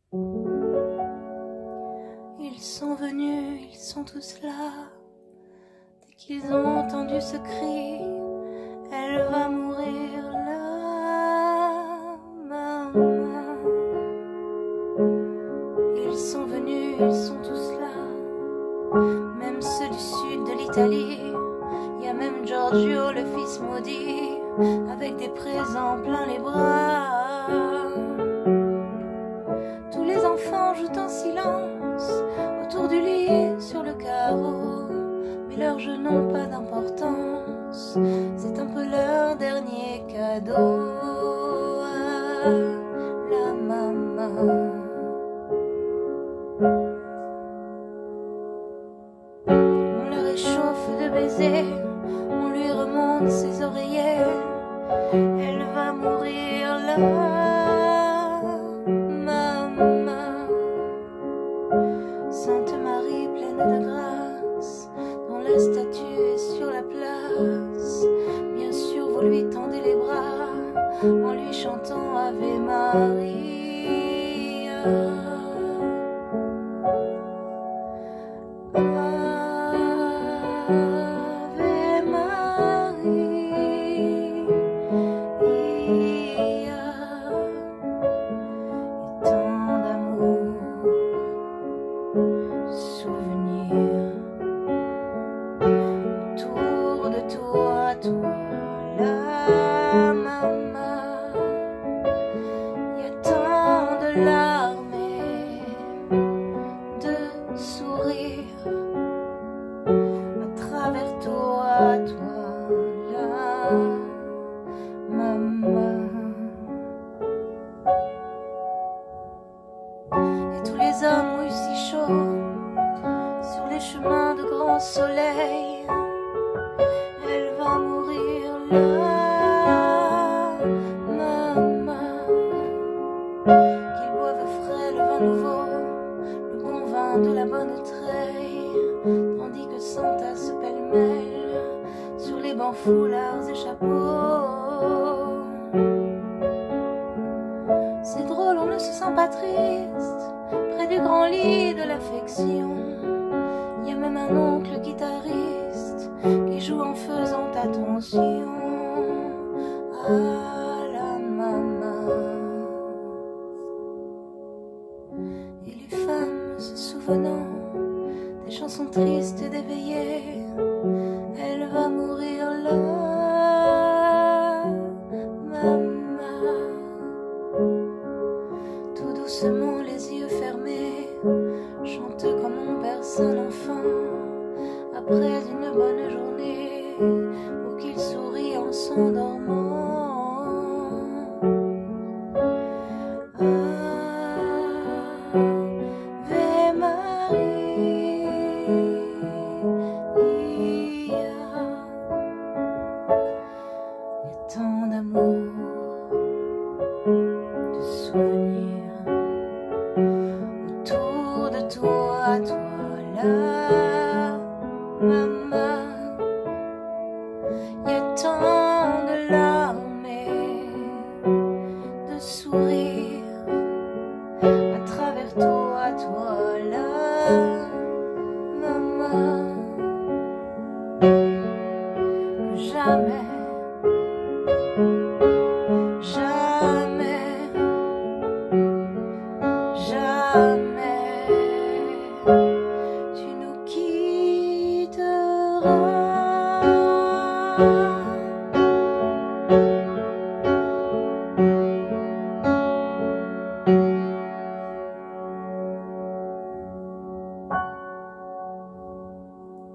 Ils sont venus, ils sont tous là. Dès qu'ils ont entendu ce cri, elle va mourir là, maman. Ils sont venus, ils sont tous là. Même ceux du sud de l'Italie. Y a même Giorgio, le fils maudit, avec des présents plein les bras. Tous les enfants jouent en silence autour du lit sur le carreau, mais leurs jeux n'ont pas d'importance, c'est un peu leur dernier cadeau à la maman. On la réchauffe de baisers, on lui remonte ses oreillers, elle va mourir là, maman. Sainte Marie pleine de grâce, dont la statue est sur la place, bien sûr vous lui tendez les bras en lui chantant Ave Maria. Toi, la maman, y a tant de larmes et de sourires à travers toi, la maman. Et tous les hommes ont eu si chaud sur les chemins de grand soleil. Elle va mourir là, maman. Qu'ils boivent frais le vin nouveau, le bon vin de la bonne treille, tandis que s'entassent pêle-mêle sur les bancs foulards et chapeaux. C'est drôle, on ne se sent pas triste près du grand lit de l'affection. Y a même un oncle guitariste qui joue en faisant attention à la maman. Et les femmes se souvenant des chansons tristes et d'éveillées, elle va mourir là, maman. Tout doucement les yeux fermés, chante comme on berce un enfant après une bonne journée, pour qu'il sourie en s'endormant. Ave Maria, y a tant d'amour, de souvenirs autour de toi, là, maman. Y a tant de larmes et de sourires à travers toi, là, maman. Que jamais, jamais, jamais tu nous quitteras.